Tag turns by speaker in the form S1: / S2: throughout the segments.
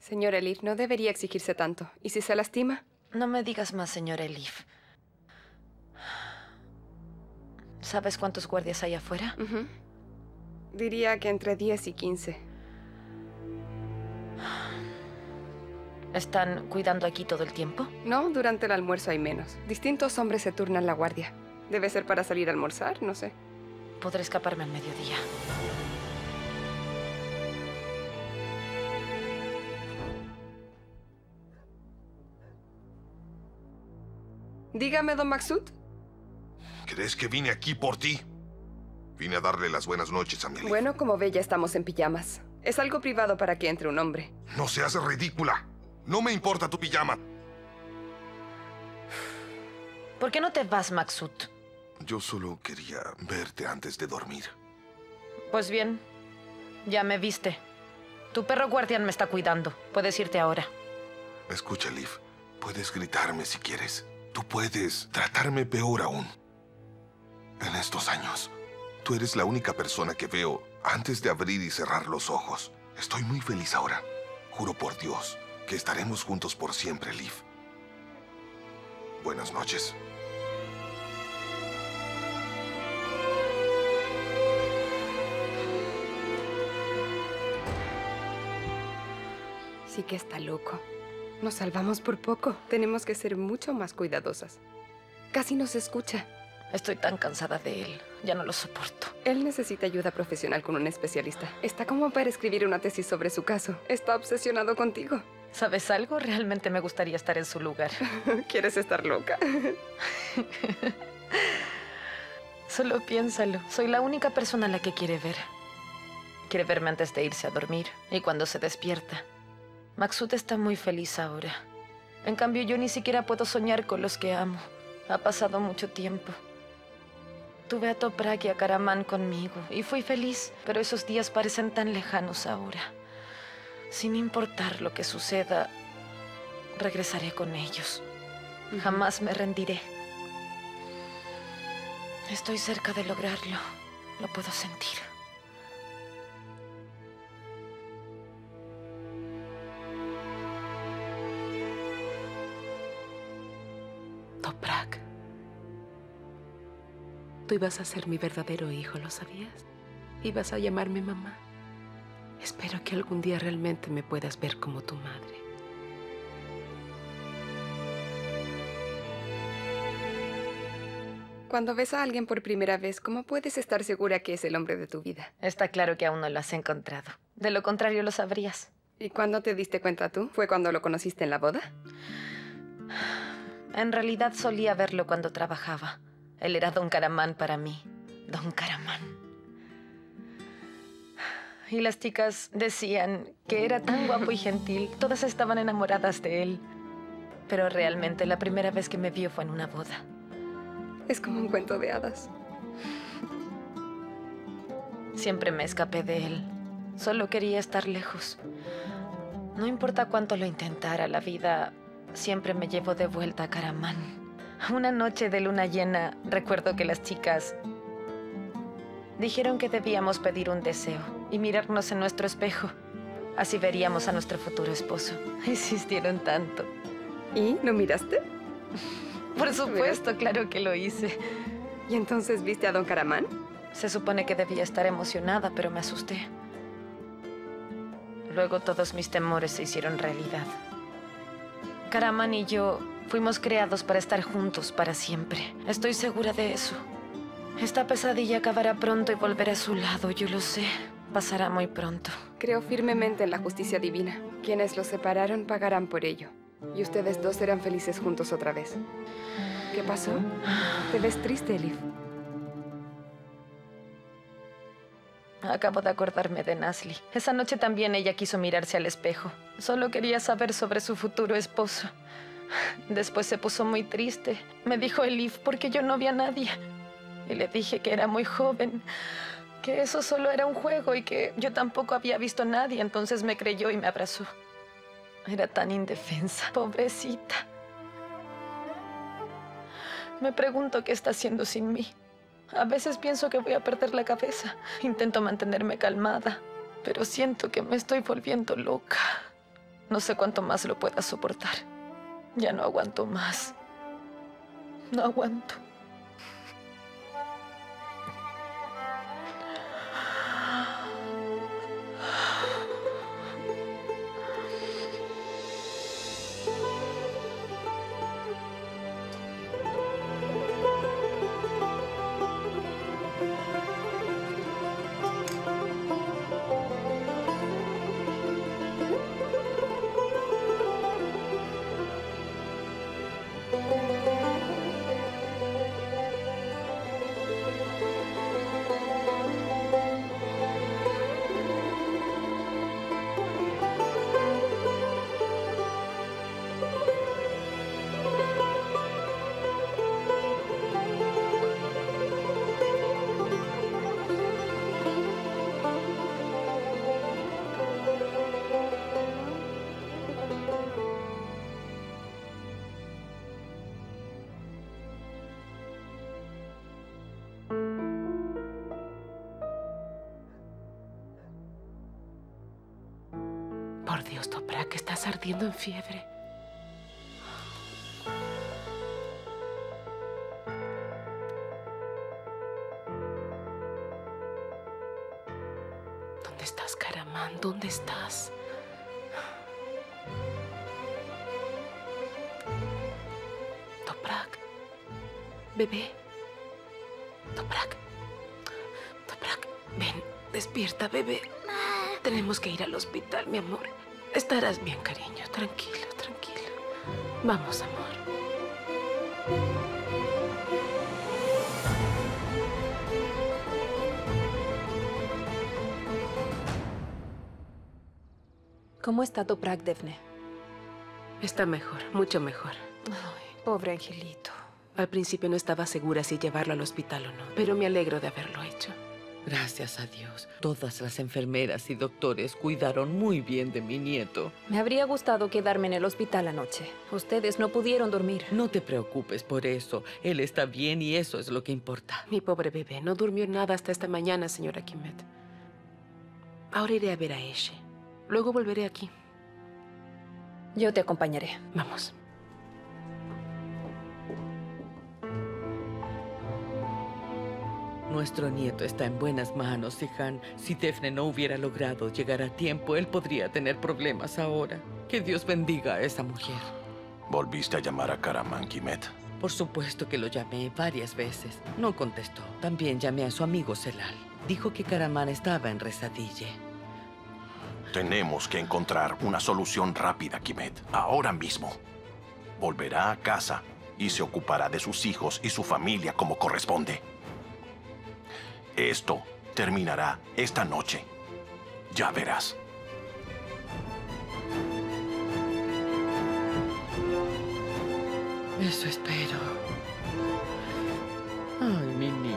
S1: Señor Elif, no debería exigirse tanto. ¿Y si se lastima?
S2: No me digas más, señor Elif. ¿Sabes cuántos guardias hay afuera?
S1: Diría que entre 10 y 15.
S2: ¿Están cuidando aquí todo el tiempo?
S1: No, durante el almuerzo hay menos. Distintos hombres se turnan la guardia. Debe ser para salir a almorzar, no sé.
S2: Podré escaparme al mediodía.
S1: Dígame, don Maksud.
S3: ¿Crees que vine aquí por ti? Vine a darle las buenas noches a mi Elif.
S1: Bueno, como ve, ya estamos en pijamas. Es algo privado para que entre un hombre.
S3: No seas ridícula. No me importa tu pijama.
S2: ¿Por qué no te vas, Maksud?
S3: Yo solo quería verte antes de dormir.
S2: Pues bien, ya me viste. Tu perro guardián me está cuidando. Puedes irte ahora.
S3: Escucha, Elif. Puedes gritarme si quieres. Tú puedes tratarme peor aún. En estos años, tú eres la única persona que veo antes de abrir y cerrar los ojos. Estoy muy feliz ahora. Juro por Dios que estaremos juntos por siempre, Elif. Buenas noches.
S1: Sí que está loco. Nos salvamos por poco. Tenemos que ser mucho más cuidadosas. Casi no se escucha.
S2: Estoy tan cansada de él. Ya no lo soporto.
S1: Él necesita ayuda profesional con un especialista. Está como para escribir una tesis sobre su caso. Está obsesionado contigo.
S2: ¿Sabes algo? Realmente me gustaría estar en su lugar.
S1: ¿Quieres estar loca?
S2: Solo piénsalo. Soy la única persona a la que quiere ver. Quiere verme antes de irse a dormir y cuando se despierta. Maksud está muy feliz ahora. En cambio, yo ni siquiera puedo soñar con los que amo. Ha pasado mucho tiempo. Tuve a Toprak y a Karaman conmigo y fui feliz, pero esos días parecen tan lejanos ahora. Sin importar lo que suceda, regresaré con ellos. Jamás me rendiré. Estoy cerca de lograrlo. Lo puedo sentir.
S4: Toprak. Tú ibas a ser mi verdadero hijo, ¿lo sabías? Ibas a llamarme mamá. Espero que algún día realmente me puedas ver como tu madre.
S1: Cuando ves a alguien por primera vez, ¿cómo puedes estar segura que es el hombre de tu vida?
S2: Está claro que aún no lo has encontrado. De lo contrario, lo sabrías.
S1: ¿Y cuándo te diste cuenta tú? ¿Fue cuando lo conociste en la boda?
S2: En realidad solía verlo cuando trabajaba. Él era Don Karaman para mí. Don Karaman. Y las chicas decían que era tan guapo y gentil. Todas estaban enamoradas de él. Pero realmente la primera vez que me vio fue en una boda.
S1: Es como un cuento de hadas.
S2: Siempre me escapé de él. Solo quería estar lejos. No importa cuánto lo intentara, la vida siempre me llevó de vuelta a Karaman. Una noche de luna llena, recuerdo que las chicas dijeron que debíamos pedir un deseo y mirarnos en nuestro espejo. Así veríamos a nuestro futuro esposo. Insistieron tanto.
S1: ¿Y lo miraste?
S2: Por supuesto, claro que lo hice.
S1: ¿Y entonces viste a Don Karaman?
S2: Se supone que debía estar emocionada, pero me asusté. Luego todos mis temores se hicieron realidad. Karaman y yo fuimos creados para estar juntos para siempre. Estoy segura de eso. Esta pesadilla acabará pronto y volveré a su lado, yo lo sé. Pasará muy pronto.
S1: Creo firmemente en la justicia divina. Quienes los separaron pagarán por ello. Y ustedes dos serán felices juntos otra vez. ¿Qué pasó? Te ves triste, Elif.
S2: Acabo de acordarme de Nasli. Esa noche también ella quiso mirarse al espejo. Solo quería saber sobre su futuro esposo. Después se puso muy triste. Me dijo Elif porque yo no vi a nadie. Y le dije que era muy joven, que eso solo era un juego y que yo tampoco había visto a nadie. Entonces me creyó y me abrazó. Era tan indefensa, pobrecita. Me pregunto qué está haciendo sin mí. A veces pienso que voy a perder la cabeza. Intento mantenerme calmada, pero siento que me estoy volviendo loca. No sé cuánto más lo pueda soportar. Ya no aguanto más. No aguanto.
S4: Por Dios, Toprak, estás ardiendo en fiebre. ¿Dónde estás, Karaman? ¿Dónde estás? Toprak. Bebé. Toprak. Toprak, ven, despierta, bebé. Tenemos que ir al hospital, mi amor. Estarás bien, cariño. Tranquilo, tranquilo. Vamos, amor.
S5: ¿Cómo está Toprak, Defne?
S4: Está mejor, mucho mejor.
S5: Ay, pobre angelito.
S4: Al principio no estaba segura si llevarlo al hospital o no, pero me alegro de haberlo hecho.
S6: Gracias a Dios, todas las enfermeras y doctores cuidaron muy bien de mi nieto.
S5: Me habría gustado quedarme en el hospital anoche. Ustedes no pudieron dormir.
S6: No te preocupes por eso. Él está bien y eso es lo que importa.
S4: Mi pobre bebé no durmió nada hasta esta mañana, señora Kimet. Ahora iré a ver a Eshe. Luego volveré aquí.
S5: Yo te acompañaré.
S4: Vamos.
S6: Nuestro nieto está en buenas manos, Sihan. Si Defne no hubiera logrado llegar a tiempo, él podría tener problemas ahora. Que Dios bendiga a esa mujer.
S7: ¿Volviste a llamar a Karaman, Kimet?
S6: Por supuesto que lo llamé varias veces. No contestó. También llamé a su amigo Celal. Dijo que Karaman estaba en Resadille.
S7: Tenemos que encontrar una solución rápida, Kimet. Ahora mismo. Volverá a casa y se ocupará de sus hijos y su familia como corresponde. Esto terminará esta noche. Ya verás.
S6: Eso espero. Ay, mi niño.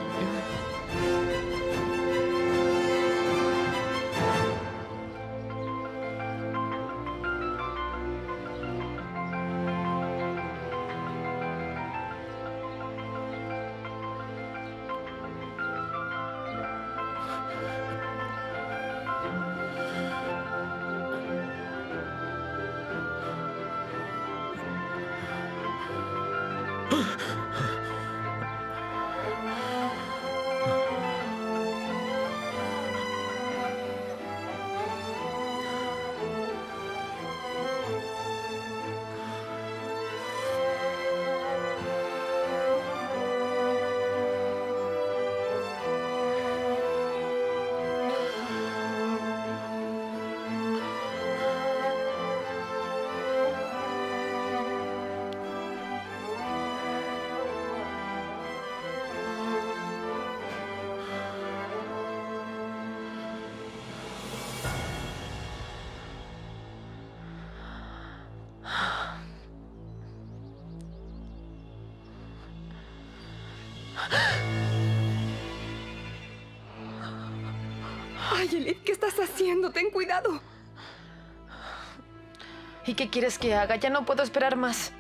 S1: Ay, Elif, ¿qué estás haciendo? Ten cuidado.
S2: ¿Y qué quieres que haga? Ya no puedo esperar más.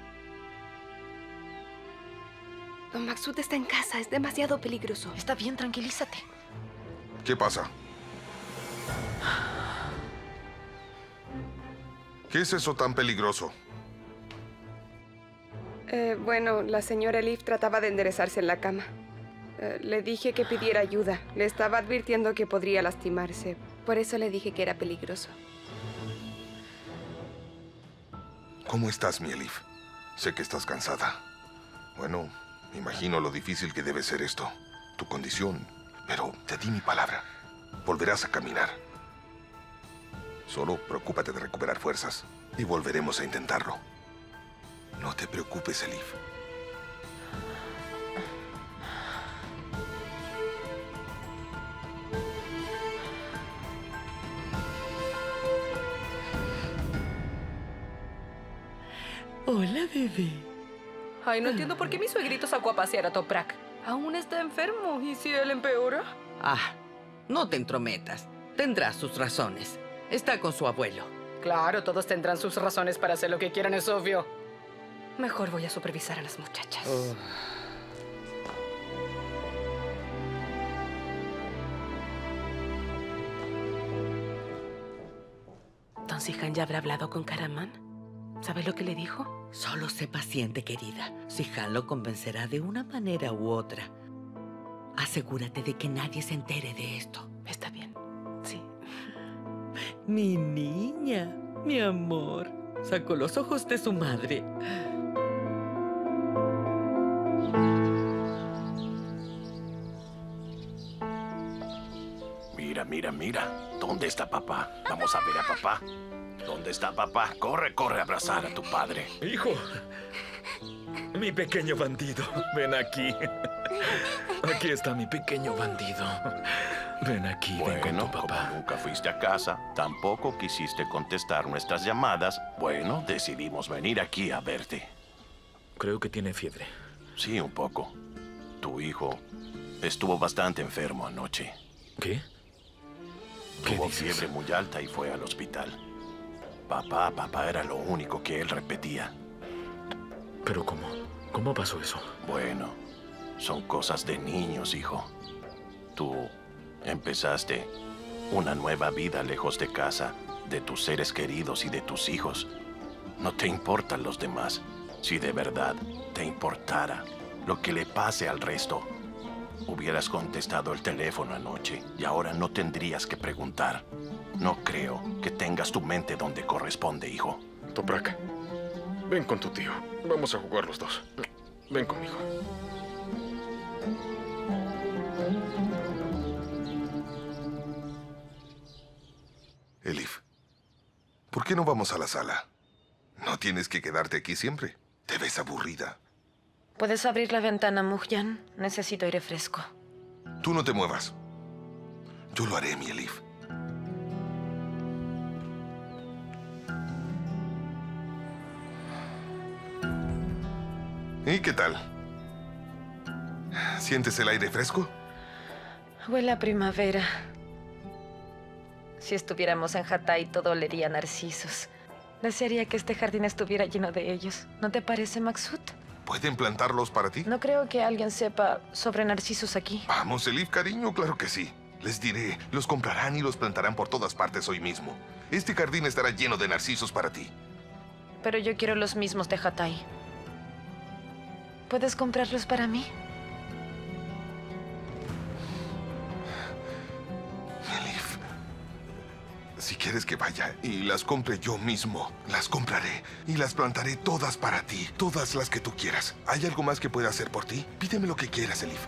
S1: Don Maksud está en casa. Es demasiado peligroso.
S2: Está bien, tranquilízate.
S3: ¿Qué pasa? ¿Qué es eso tan peligroso?
S1: Bueno, la señora Elif trataba de enderezarse en la cama. Le dije que pidiera ayuda. Le estaba advirtiendo que podría lastimarse. Por eso le dije que era peligroso.
S3: ¿Cómo estás, mi Elif? Sé que estás cansada. Bueno, me imagino lo difícil que debe ser esto. Tu condición. Pero te di mi palabra. Volverás a caminar. Solo preocúpate de recuperar fuerzas. Y volveremos a intentarlo. No te preocupes, Elif.
S6: Hola, bebé.
S5: Ay, no entiendo por qué mi suegrito sacó a pasear a Toprak. Aún está enfermo, ¿y si él empeora?
S6: Ah, no te entrometas. Tendrá sus razones. Está con su abuelo.
S5: Claro, todos tendrán sus razones para hacer lo que quieran, es obvio. Mejor voy a supervisar a las muchachas.
S4: ¿Don Zihan ya habrá hablado con Karaman? ¿Sabe lo que le dijo?
S6: Solo sé paciente, querida. Zihan lo convencerá de una manera u otra. Asegúrate de que nadie se entere de esto.
S4: Está bien. Sí.
S6: Mi niña, mi amor. Sacó los ojos de su madre.
S7: Mira, mira, mira. ¿Dónde está papá? Vamos a ver a papá. ¿Dónde está papá? Corre, corre a abrazar a tu padre.
S8: Hijo, mi pequeño bandido, ven aquí. Aquí está mi pequeño bandido. Ven aquí, ven con tu papá.
S7: Como nunca fuiste a casa, tampoco quisiste contestar nuestras llamadas, bueno, decidimos venir aquí a verte.
S8: Creo que tiene fiebre.
S7: Sí, un poco. Tu hijo estuvo bastante enfermo anoche.
S8: ¿Qué?
S7: Tuvo fiebre muy alta y fue al hospital. Papá era lo único que él repetía.
S8: ¿Pero cómo? ¿Cómo pasó eso?
S7: Bueno, son cosas de niños, hijo. Tú empezaste una nueva vida lejos de casa, de tus seres queridos y de tus hijos. No te importan los demás. Si de verdad te importara lo que le pase al resto, hubieras contestado el teléfono anoche y ahora no tendrías que preguntar. No creo que tengas tu mente donde corresponde, hijo.
S8: Toprak, ven con tu tío. Vamos a jugar los dos. Ven conmigo.
S3: Elif, ¿por qué no vamos a la sala? No tienes que quedarte aquí siempre. Te ves aburrida.
S2: ¿Puedes abrir la ventana, Mujyan? Necesito aire fresco.
S3: Tú no te muevas. Yo lo haré, mi Elif. ¿Y qué tal? ¿Sientes el aire fresco?
S2: Huele a primavera. Si estuviéramos en Hatay, todo olería a narcisos. Desearía que este jardín estuviera lleno de ellos. ¿No te parece, Maksut?
S3: ¿Pueden plantarlos para ti?
S2: No creo que alguien sepa sobre narcisos aquí.
S3: Vamos, Elif, cariño, claro que sí. Les diré, los comprarán y los plantarán por todas partes hoy mismo. Este jardín estará lleno de narcisos para ti.
S2: Pero yo quiero los mismos de Hatay. ¿Puedes comprarlos para mí?
S3: Elif, si quieres que vaya y las compre yo mismo, las compraré y las plantaré todas para ti, todas las que tú quieras. ¿Hay algo más que pueda hacer por ti? Pídeme lo que quieras, Elif.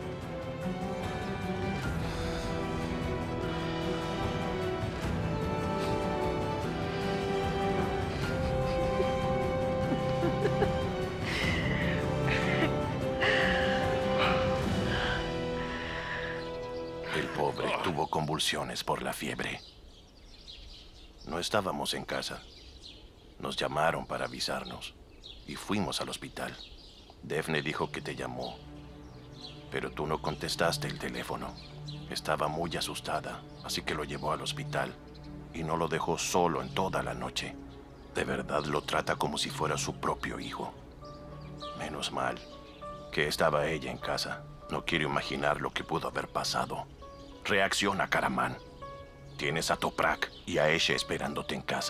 S7: El pobre tuvo convulsiones por la fiebre. No estábamos en casa. Nos llamaron para avisarnos y fuimos al hospital. Daphne dijo que te llamó, pero tú no contestaste el teléfono. Estaba muy asustada, así que lo llevó al hospital y no lo dejó solo en toda la noche. De verdad lo trata como si fuera su propio hijo. Menos mal que estaba ella en casa. No quiero imaginar lo que pudo haber pasado. Reacciona, Karaman. Tienes a Toprak y a Eshe esperándote en casa.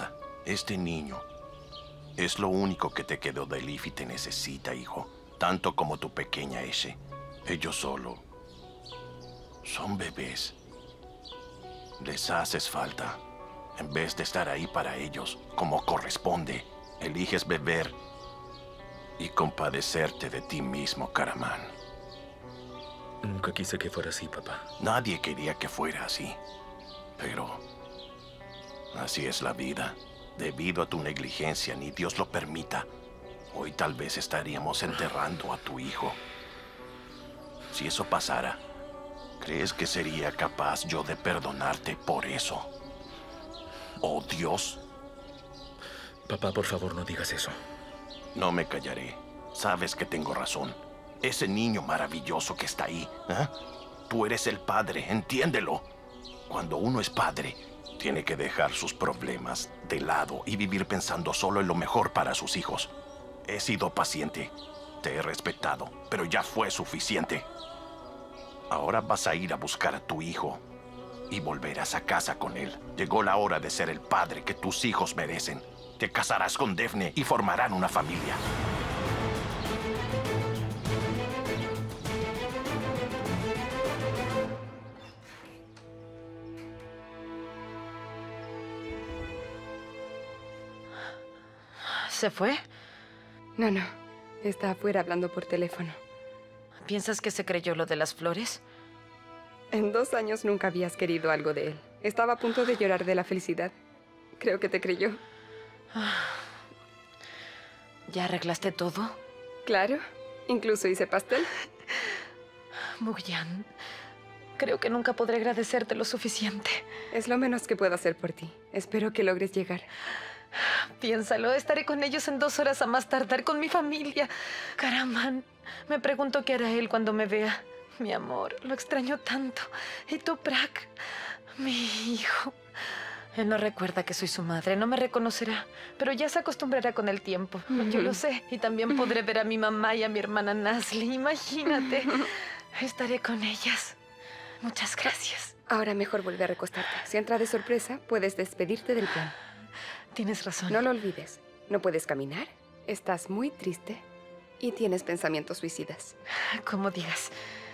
S7: Este niño es lo único que te quedó de Elif y te necesita, hijo. Tanto como tu pequeña Eshe. Ellos solo son bebés. Les haces falta. En vez de estar ahí para ellos, como corresponde, eliges beber y compadecerte de ti mismo, Karaman.
S8: Nunca quise que fuera así, papá.
S7: Nadie quería que fuera así. Pero así es la vida. Debido a tu negligencia, ni Dios lo permita, hoy tal vez estaríamos enterrando a tu hijo. Si eso pasara, ¿crees que sería capaz yo de perdonarte por eso? ¿Oh, Dios?
S8: Papá, por favor, no digas eso.
S7: No me callaré. Sabes que tengo razón. Ese niño maravilloso que está ahí, ¿eh? Tú eres el padre, entiéndelo. Cuando uno es padre, tiene que dejar sus problemas de lado y vivir pensando solo en lo mejor para sus hijos. He sido paciente, te he respetado, pero ya fue suficiente. Ahora vas a ir a buscar a tu hijo y volverás a casa con él. Llegó la hora de ser el padre que tus hijos merecen. Te casarás con Defne y formarán una familia.
S2: ¿Se fue?
S1: No. Está afuera hablando por teléfono.
S2: ¿Piensas que se creyó lo de las flores?
S1: En 2 años nunca habías querido algo de él. Estaba a punto de llorar de la felicidad. Creo que te creyó.
S2: ¿Ya arreglaste todo?
S1: Claro. Incluso hice pastel.
S2: Mugyan, creo que nunca podré agradecerte lo suficiente.
S1: Es lo menos que puedo hacer por ti. Espero que logres llegar.
S2: Piénsalo, estaré con ellos en 2 horas a más tardar con mi familia. Karaman, me pregunto qué hará él cuando me vea. Mi amor, lo extraño tanto. Y Toprak, mi hijo. Él no recuerda que soy su madre, no me reconocerá, pero ya se acostumbrará con el tiempo. Yo lo sé. Y también podré ver a mi mamá y a mi hermana Nasli. Imagínate. Estaré con ellas. Muchas gracias.
S1: Ahora mejor vuelve a recostarte. Si entra de sorpresa, puedes despedirte del plan.
S2: Tienes razón.
S1: No lo olvides. No puedes caminar, estás muy triste y tienes pensamientos suicidas.
S2: Como digas.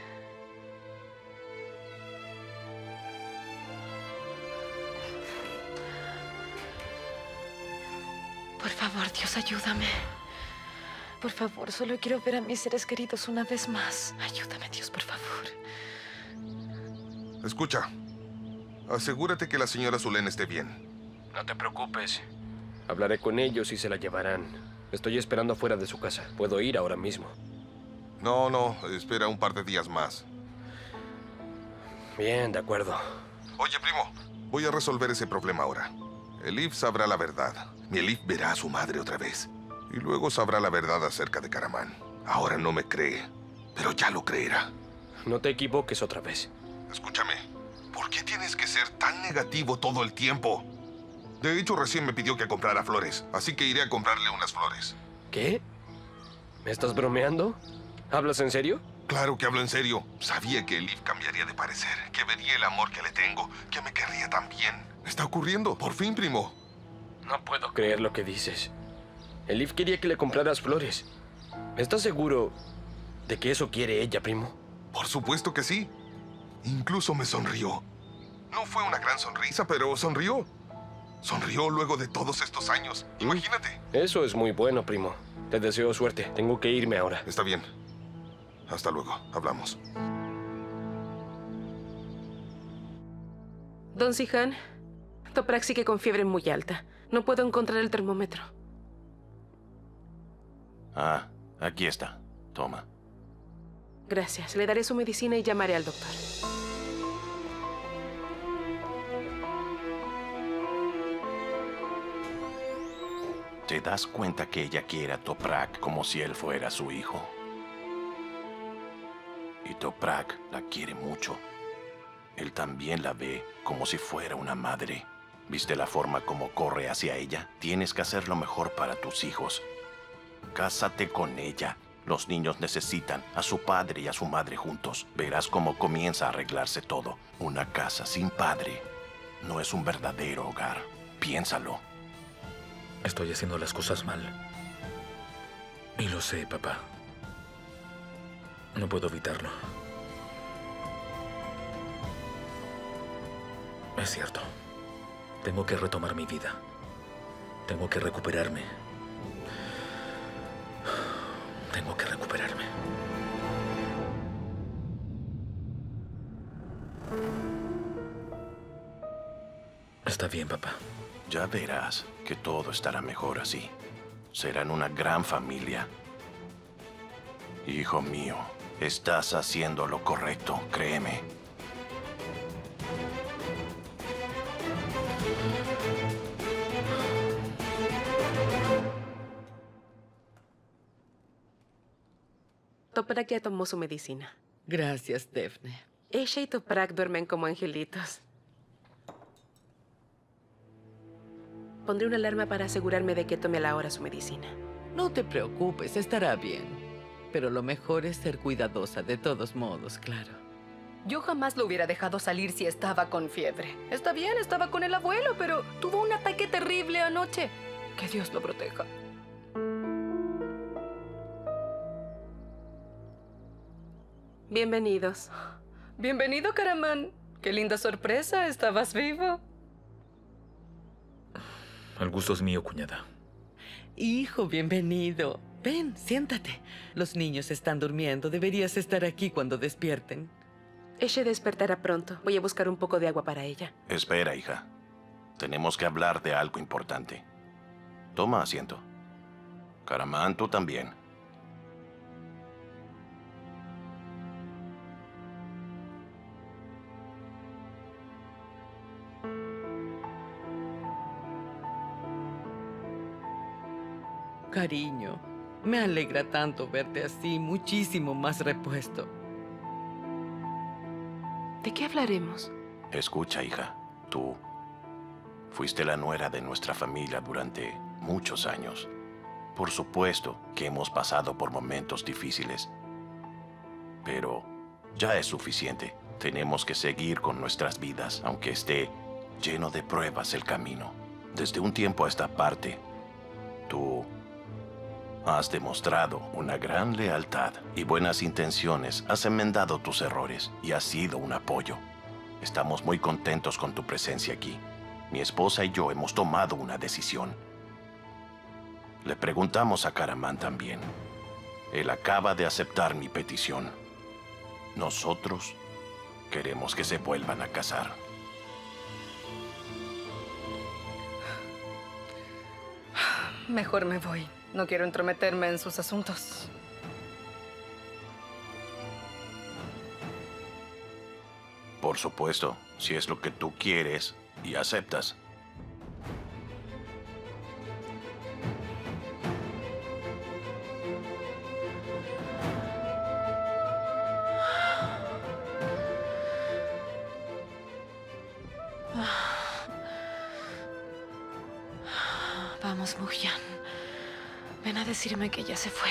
S2: Por favor, Dios, ayúdame. Por favor, solo quiero ver a mis seres queridos una vez más. Ayúdame, Dios, por favor.
S3: Escucha. Asegúrate que la señora Zulén esté bien.
S9: No te preocupes. Hablaré con ellos y se la llevarán. Estoy esperando afuera de su casa. Puedo ir ahora mismo.
S3: No, espera un par de días más.
S9: Bien, de acuerdo.
S3: Oye, primo, voy a resolver ese problema ahora. Elif sabrá la verdad. Mi Elif verá a su madre otra vez. Y luego sabrá la verdad acerca de Karaman. Ahora no me cree, pero ya lo creerá.
S9: No te equivoques otra vez.
S3: Escúchame, ¿por qué tienes que ser tan negativo todo el tiempo? De hecho, recién me pidió que comprara flores, así que iré a comprarle unas flores.
S9: ¿Qué? ¿Me estás bromeando? ¿Hablas en serio?
S3: Claro que hablo en serio. Sabía que Elif cambiaría de parecer, que vería el amor que le tengo, que me querría también. Está ocurriendo, por fin, primo.
S9: No puedo creer lo que dices. Elif quería que le compraras flores. ¿Estás seguro de que eso quiere ella, primo?
S3: Por supuesto que sí. Incluso me sonrió. No fue una gran sonrisa, pero sonrió. Sonrió luego de todos estos años. Imagínate.
S9: Eso es muy bueno, primo. Te deseo suerte. Tengo que irme ahora.
S3: Está bien. Hasta luego. Hablamos.
S4: Don Zihan, Toprak sigue con fiebre muy alta. No puedo encontrar el termómetro.
S7: Ah, aquí está. Toma.
S4: Gracias. Le daré su medicina y llamaré al doctor.
S7: ¿Te das cuenta que ella quiere a Toprak como si él fuera su hijo? Y Toprak la quiere mucho. Él también la ve como si fuera una madre. ¿Viste la forma como corre hacia ella? Tienes que hacer lo mejor para tus hijos. Cásate con ella. Los niños necesitan a su padre y a su madre juntos. Verás cómo comienza a arreglarse todo. Una casa sin padre no es un verdadero hogar. Piénsalo.
S8: Estoy haciendo las cosas mal. Y lo sé, papá. No puedo evitarlo. Es cierto. Tengo que retomar mi vida. Tengo que recuperarme. Tengo que recuperarme. Está bien, papá.
S7: Ya verás que todo estará mejor así. Serán una gran familia. Hijo mío, estás haciendo lo correcto, créeme.
S4: Toprak ya tomó su medicina.
S6: Gracias, Daphne.
S4: Ella y Toprak duermen como angelitos. Pondré una alarma para asegurarme de que tome a la hora su medicina.
S6: No te preocupes, estará bien. Pero lo mejor es ser cuidadosa, de todos modos, claro.
S5: Yo jamás lo hubiera dejado salir si estaba con fiebre. Está bien, estaba con el abuelo, pero tuvo un ataque terrible anoche. Que Dios lo proteja.
S4: Bienvenidos.
S5: Bienvenido, Karaman. Qué linda sorpresa, estabas vivo.
S8: El gusto es mío, cuñada.
S6: Hijo, bienvenido. Ven, siéntate. Los niños están durmiendo. Deberías estar aquí cuando despierten.
S4: Ella despertará pronto. Voy a buscar un poco de agua para ella.
S7: Espera, hija. Tenemos que hablar de algo importante. Toma asiento. Karaman, tú también.
S6: Cariño, me alegra tanto verte así, muchísimo más repuesto.
S4: ¿De qué hablaremos?
S7: Escucha, hija. Tú fuiste la nuera de nuestra familia durante muchos años. Por supuesto que hemos pasado por momentos difíciles. Pero ya es suficiente. Tenemos que seguir con nuestras vidas, aunque esté lleno de pruebas el camino. Desde un tiempo a esta parte, tú has demostrado una gran lealtad y buenas intenciones. Has enmendado tus errores y has sido un apoyo. Estamos muy contentos con tu presencia aquí. Mi esposa y yo hemos tomado una decisión. Le preguntamos a Karaman también. Él acaba de aceptar mi petición. Nosotros queremos que se vuelvan a casar.
S5: Mejor me voy. No quiero entrometerme en sus asuntos.
S7: Por supuesto, si es lo que tú quieres y aceptas.
S2: Vamos, Mugyan. Ven a decirme que ya se fue.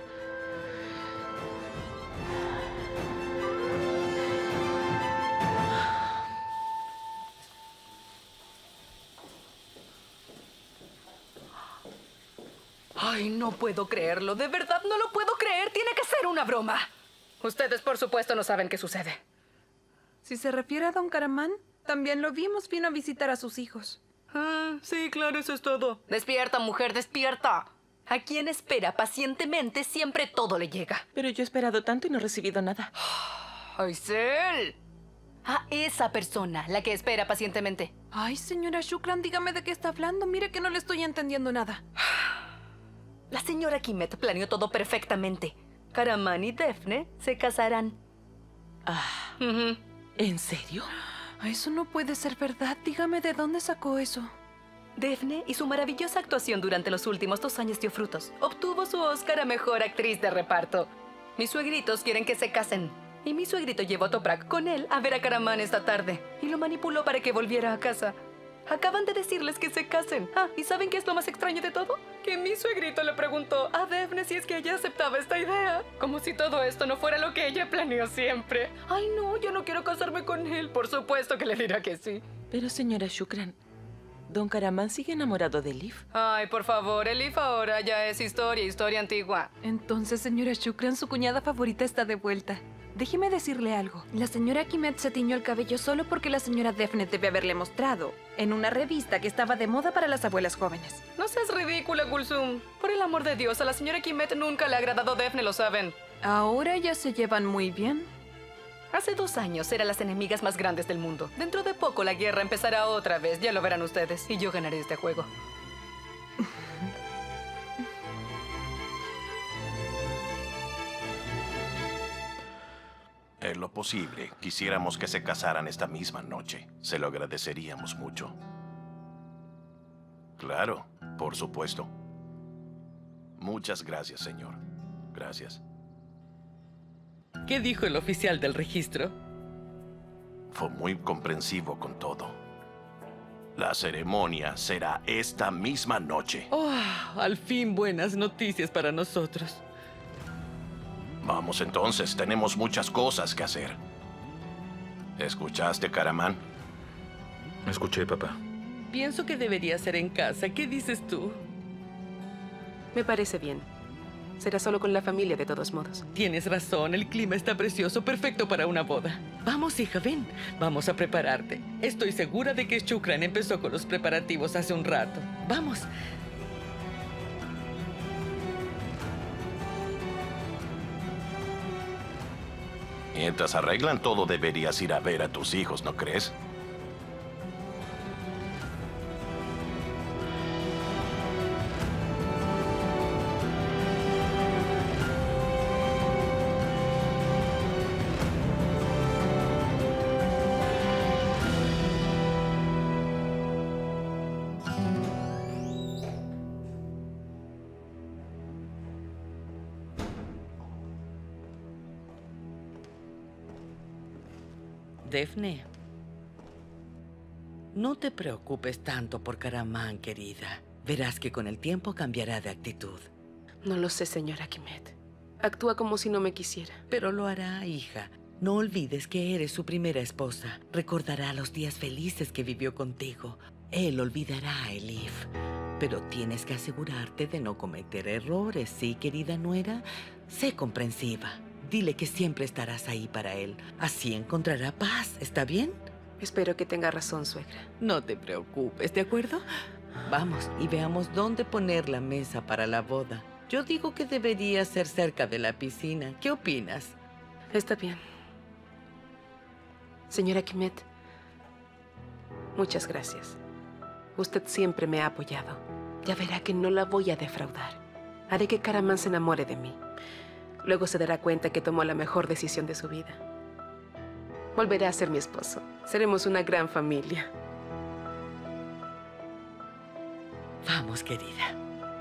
S5: Ay, no puedo creerlo. De verdad no lo puedo creer. Tiene que ser una broma. Ustedes, por supuesto, no saben qué sucede.
S10: Si se refiere a don Karaman, también lo vimos. Vino a visitar a sus hijos.
S5: Ah, sí, claro, eso es todo. Despierta, mujer, despierta. A quien espera pacientemente siempre todo le llega.
S10: Pero yo he esperado tanto y no he recibido nada.
S5: ¡Aysel! A esa persona, la que espera pacientemente.
S10: Ay, señora Shukran, dígame de qué está hablando. Mire que no le estoy entendiendo nada.
S5: La señora Kimet planeó todo perfectamente. Karaman y Daphne se casarán.
S10: ¿En serio? Eso no puede ser verdad. Dígame de dónde sacó eso.
S5: Daphne y su maravillosa actuación durante los últimos 2 años dio frutos. Obtuvo su Oscar a Mejor Actriz de Reparto. Mis suegritos quieren que se casen. Y mi suegrito llevó a Toprak con él a ver a Karaman esta tarde. Y lo manipuló para que volviera a casa. Acaban de decirles que se casen. Ah, ¿y saben qué es lo más extraño de todo? Que mi suegrito le preguntó a Daphne si es que ella aceptaba esta idea. Como si todo esto no fuera lo que ella planeó siempre. Ay, no, yo no quiero casarme con él. Por supuesto que le dirá que sí.
S10: Pero, señora Shukran,
S4: ¿Don Karaman sigue enamorado de Elif?
S5: Ay, por favor, Elif ahora ya es historia antigua.
S10: Entonces, señora Shukran, su cuñada favorita está de vuelta. Déjeme decirle algo. La señora Kimet se tiñó el cabello solo porque la señora Daphne debe haberle mostrado en una revista que estaba de moda para las abuelas jóvenes.
S5: No seas ridícula, Kulsum. Por el amor de Dios, a la señora Kimet nunca le ha agradado Daphne, lo saben.
S10: Ahora ya se llevan muy bien.
S5: Hace 2 años eran las enemigas más grandes del mundo. Dentro de poco la guerra empezará otra vez, ya lo verán ustedes. Y yo ganaré este juego.
S7: En lo posible, quisiéramos que se casaran esta misma noche. Se lo agradeceríamos mucho. Claro, por supuesto. Muchas gracias, señor. Gracias.
S6: ¿Qué dijo el oficial del registro?
S7: Fue muy comprensivo con todo. La ceremonia será esta misma noche.
S6: Oh, al fin buenas noticias para nosotros.
S7: Vamos entonces, tenemos muchas cosas que hacer. ¿Escuchaste, Karaman?
S8: Escuché, papá.
S6: Pienso que debería ser en casa. ¿Qué dices tú?
S4: Me parece bien. Será solo con la familia, de todos modos.
S6: Tienes razón, el clima está precioso, perfecto para una boda. Vamos, hija, ven. Vamos a prepararte. Estoy segura de que Shukran empezó con los preparativos hace un rato. Vamos.
S7: Mientras arreglan todo, deberías ir a ver a tus hijos, ¿no crees?
S6: Daphne, no te preocupes tanto por Karaman, querida. Verás que con el tiempo cambiará de actitud.
S4: No lo sé, señora Kimet. Actúa como si no me quisiera.
S6: Pero lo hará, hija. No olvides que eres su primera esposa. Recordará los días felices que vivió contigo. Él olvidará a Elif. Pero tienes que asegurarte de no cometer errores, ¿sí, querida nuera? Sé comprensiva. Dile que siempre estarás ahí para él. Así encontrará paz, ¿está bien?
S4: Espero que tenga razón, suegra.
S6: No te preocupes, ¿de acuerdo? Vamos y veamos dónde poner la mesa para la boda. Yo digo que debería ser cerca de la piscina. ¿Qué opinas?
S4: Está bien. Señora Kimet, muchas gracias. Usted siempre me ha apoyado. Ya verá que no la voy a defraudar. Haré que Karaman se enamore de mí. Luego se dará cuenta que tomó la mejor decisión de su vida. Volverá a ser mi esposo. Seremos una gran familia.
S6: Vamos, querida.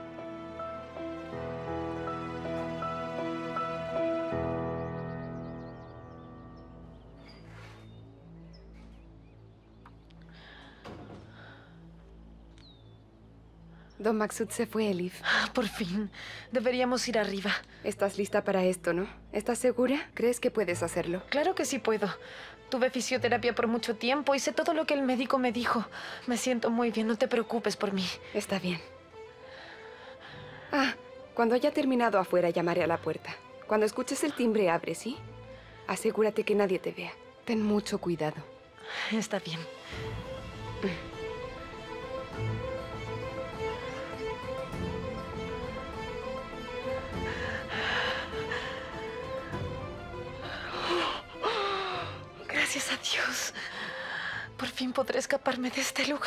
S1: Don Maksud se fue, Elif.
S2: Por fin. Deberíamos ir arriba.
S1: Estás lista para esto, ¿no? ¿Estás segura? ¿Crees que puedes hacerlo?
S2: Claro que sí puedo. Tuve fisioterapia por mucho tiempo y sé todo lo que el médico me dijo. Me siento muy bien, no te preocupes por mí.
S1: Está bien. Ah, cuando haya terminado afuera, llamaré a la puerta. Cuando escuches el timbre, abre, ¿sí? Asegúrate que nadie te vea. Ten mucho cuidado.
S2: Está bien. Gracias a Dios. Por fin podré escaparme de este lugar.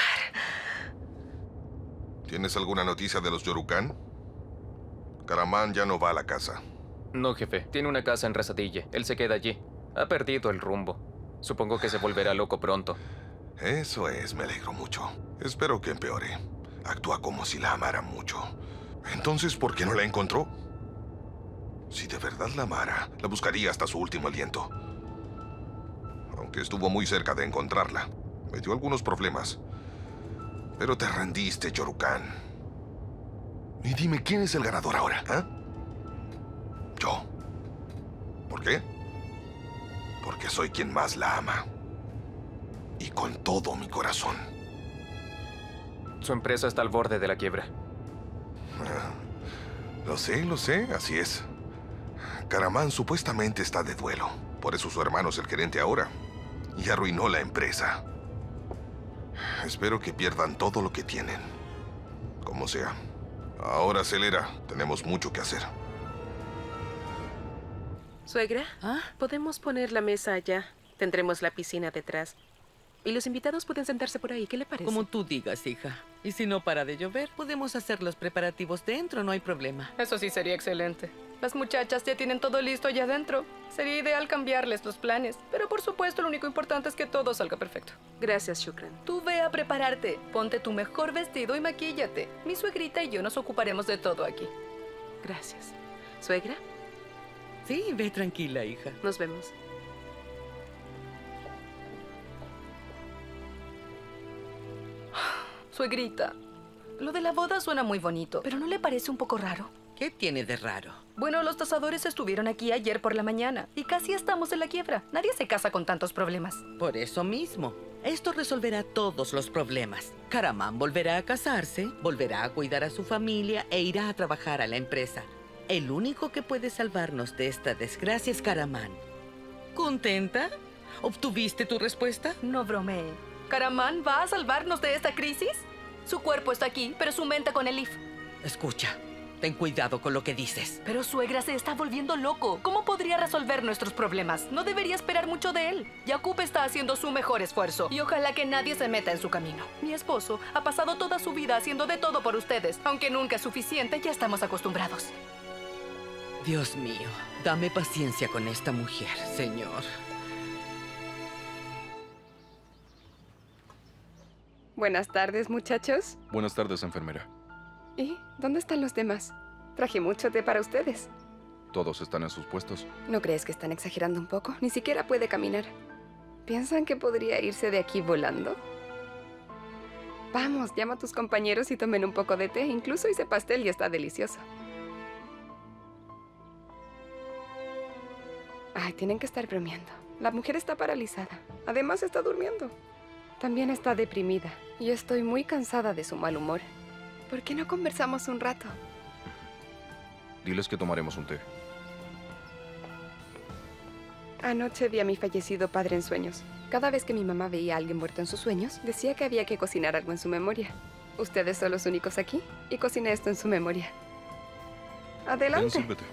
S3: ¿Tienes alguna noticia de los Yorukan? Karaman ya no va a la casa.
S11: No, jefe. Tiene una casa en Razadille. Él se queda allí. Ha perdido el rumbo. Supongo que se volverá loco pronto.
S3: Eso es, me alegro mucho. Espero que empeore. Actúa como si la amara mucho. Entonces, ¿por qué no la encontró? Si de verdad la amara, la buscaría hasta su último aliento. Aunque estuvo muy cerca de encontrarla. Me dio algunos problemas. Pero te rendiste, Yorukan. Y dime, ¿quién es el ganador ahora? ¿Eh? Yo. ¿Por qué? Porque soy quien más la ama. Y con todo mi corazón.
S11: Su empresa está al borde de la quiebra.
S3: Lo sé, así es. Karaman supuestamente está de duelo. Por eso su hermano es el gerente ahora. Y arruinó la empresa. Espero que pierdan todo lo que tienen. Como sea. Ahora acelera. Tenemos mucho que hacer.
S4: Suegra, podemos poner la mesa allá. Tendremos la piscina detrás. Y los invitados pueden sentarse por ahí. ¿Qué le parece?
S6: Como tú digas, hija. Y si no para de llover, podemos hacer los preparativos dentro, no hay problema.
S5: Eso sí sería excelente. Las muchachas ya tienen todo listo allá adentro. Sería ideal cambiarles los planes. Pero por supuesto, lo único importante es que todo salga perfecto.
S4: Gracias, Shukran.
S5: Tú ve a prepararte. Ponte tu mejor vestido y maquíllate. Mi suegrita y yo nos ocuparemos de todo aquí.
S4: Gracias. ¿Suegra?
S6: Sí, ve tranquila, hija.
S4: Nos vemos.
S5: Suegrita, lo de la boda suena muy bonito, pero ¿no le parece un poco raro?
S6: ¿Qué tiene de raro?
S5: Bueno, los tasadores estuvieron aquí ayer por la mañana y casi estamos en la quiebra. Nadie se casa con tantos problemas.
S6: Por eso mismo. Esto resolverá todos los problemas. Karaman volverá a casarse, volverá a cuidar a su familia e irá a trabajar a la empresa. El único que puede salvarnos de esta desgracia es Karaman. ¿Contenta? ¿Obtuviste tu respuesta?
S5: No bromee. ¿Karaman va a salvarnos de esta crisis? Su cuerpo está aquí, pero su mente con Elif.
S6: Escucha, ten cuidado con lo que dices.
S5: Pero suegra se está volviendo loco. ¿Cómo podría resolver nuestros problemas? No debería esperar mucho de él. Yacoub está haciendo su mejor esfuerzo y ojalá que nadie se meta en su camino. Mi esposo ha pasado toda su vida haciendo de todo por ustedes. Aunque nunca es suficiente, ya estamos acostumbrados.
S6: Dios mío, dame paciencia con esta mujer, Señor.
S1: Buenas tardes, muchachos.
S12: Buenas tardes, enfermera.
S1: ¿Y dónde están los demás? Traje mucho té para ustedes.
S12: Todos están en sus puestos.
S1: ¿No crees que están exagerando un poco? Ni siquiera puede caminar. ¿Piensan que podría irse de aquí volando? Vamos, llama a tus compañeros y tomen un poco de té. Incluso hice pastel y está delicioso. Ay, tienen que estar bromeando. La mujer está paralizada. Además está durmiendo. También está deprimida. Y estoy muy cansada de su mal humor. ¿Por qué no conversamos un rato?
S12: Diles que tomaremos un té.
S1: Anoche vi a mi fallecido padre en sueños. Cada vez que mi mamá veía a alguien muerto en sus sueños, decía que había que cocinar algo en su memoria. Ustedes son los únicos aquí y cociné esto en su memoria. Adelante.
S12: Ven, sírvete.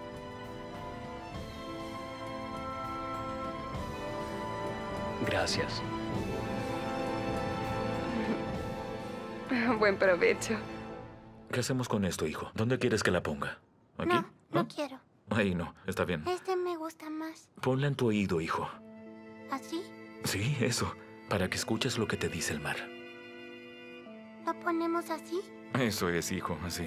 S9: Gracias.
S1: Buen provecho.
S8: ¿Qué hacemos con esto, hijo? ¿Dónde quieres que la ponga? ¿Aquí?
S13: No quiero.
S8: Ahí no, está bien.
S13: Este me gusta más.
S8: Ponla en tu oído, hijo.
S13: ¿Así?
S8: Sí, eso. Para que escuches lo que te dice el mar.
S13: ¿Lo ponemos así?
S8: Eso es, hijo, así.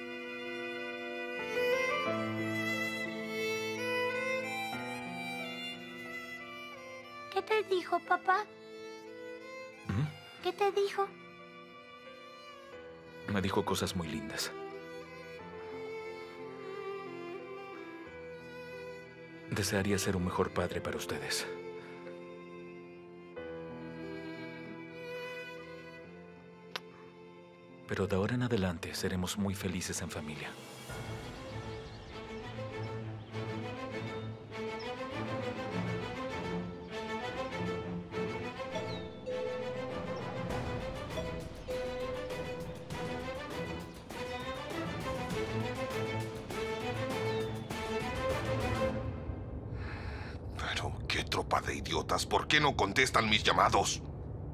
S13: ¿Qué te dijo, papá? ¿Qué te dijo?
S8: Me dijo cosas muy lindas. Desearía ser un mejor padre para ustedes. Pero de ahora en adelante seremos muy felices en familia.
S3: Pero, qué tropa de idiotas. ¿Por qué no contestan mis llamados?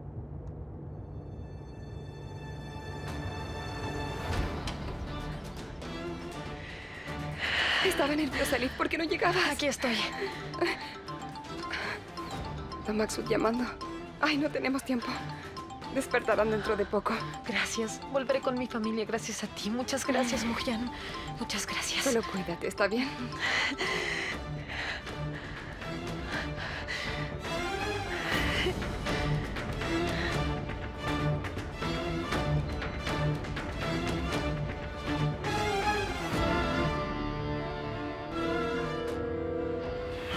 S1: Estaba nerviosa, Elif. ¿Por qué no llegabas?
S2: Aquí estoy.
S1: Está Maksud llamando. Ay, no tenemos tiempo. Despertarán dentro de poco.
S2: Gracias. Volveré con mi familia gracias a ti. Muchas gracias, Muhyan. Muchas gracias.
S1: Solo cuídate, ¿está bien?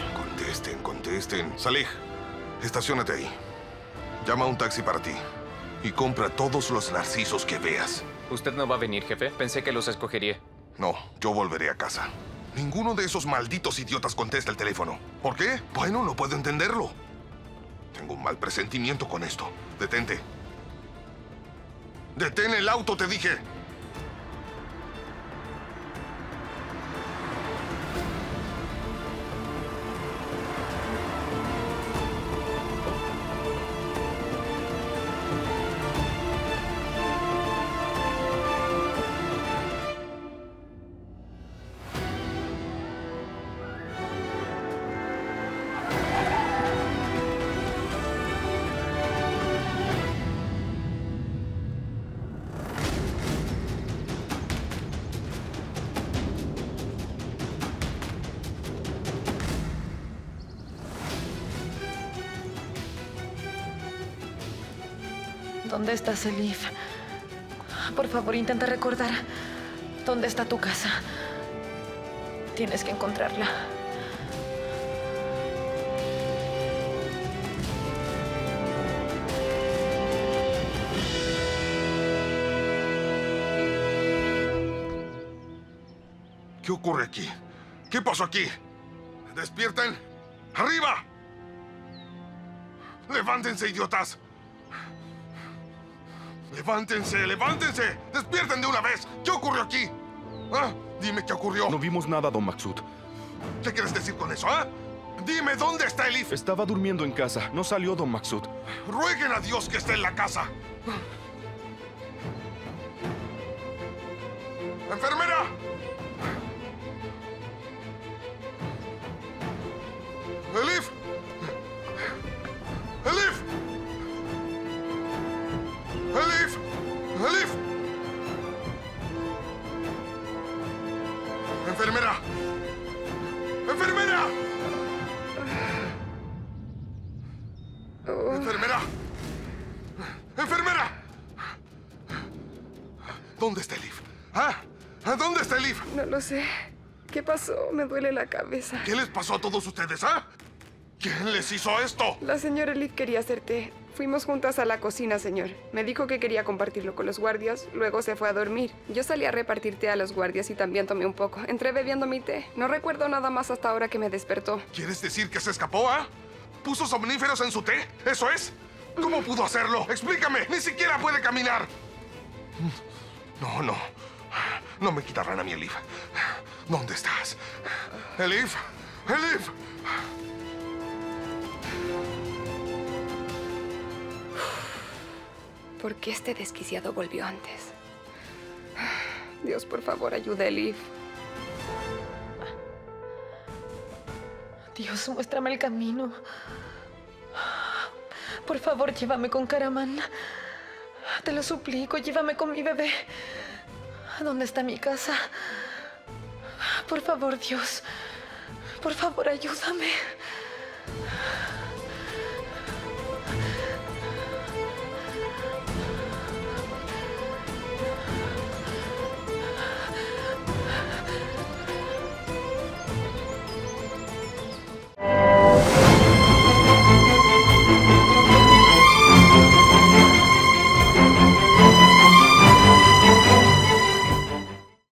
S3: Contesten. Salih, estaciónate ahí. Llama a un taxi para ti. y compra todos los narcisos que veas.
S11: ¿Usted no va a venir, jefe? Pensé que los escogería.
S3: No, yo volveré a casa. Ninguno de esos malditos idiotas contesta el teléfono. ¿Por qué? Bueno, no puedo entenderlo. Tengo un mal presentimiento con esto. Detente. ¡Detén el auto, te dije!
S2: ¿Dónde estás, Elif? Por favor, intenta recordar. ¿Dónde está tu casa? Tienes que encontrarla.
S3: ¿Qué ocurre aquí? ¿Qué pasó aquí? ¡Despierten! ¡Arriba! ¡Levántense, idiotas! ¡Levántense! ¡Levántense! ¡Despierten de una vez! ¿Qué ocurrió aquí? ¿Ah? Dime qué ocurrió.
S12: No vimos nada, don Maksud.
S3: ¿Qué quieres decir con eso, ah? Dime, ¿dónde está Elif?
S12: Estaba durmiendo en casa. No salió, don Maksud.
S3: Rueguen a Dios que esté en la casa. ¡Enfermera! ¡Elif! ¡Elif! ¡Elif! ¡Elif! ¡Enfermera! ¡Enfermera! ¡Enfermera! ¡Enfermera! ¿Dónde está Elif? ¿Ah? ¿Dónde está Elif?
S1: No lo sé. ¿Qué pasó? Me duele la cabeza.
S3: ¿Qué les pasó a todos ustedes, ah? ¿Quién les hizo esto?
S1: La señora Elif quería hacer té. Fuimos juntas a la cocina, señor. Me dijo que quería compartirlo con los guardias, luego se fue a dormir. Yo salí a repartir té a los guardias y también tomé un poco. Entré bebiendo mi té. No recuerdo nada más hasta ahora que me despertó.
S3: ¿Quieres decir que se escapó, ah? ¿Puso somníferos en su té? ¿Eso es? ¿Cómo pudo hacerlo? Explícame. Ni siquiera puede caminar. No, no. No me quitarán a mi Elif. ¿Dónde estás? Elif. Elif.
S1: ¿Por qué este desquiciado volvió antes? Dios, por favor, ayuda a Elif.
S2: Dios, muéstrame el camino. Por favor, llévame con Karaman. Te lo suplico, llévame con mi bebé. ¿Dónde está mi casa? Por favor, Dios. Por favor, ayúdame.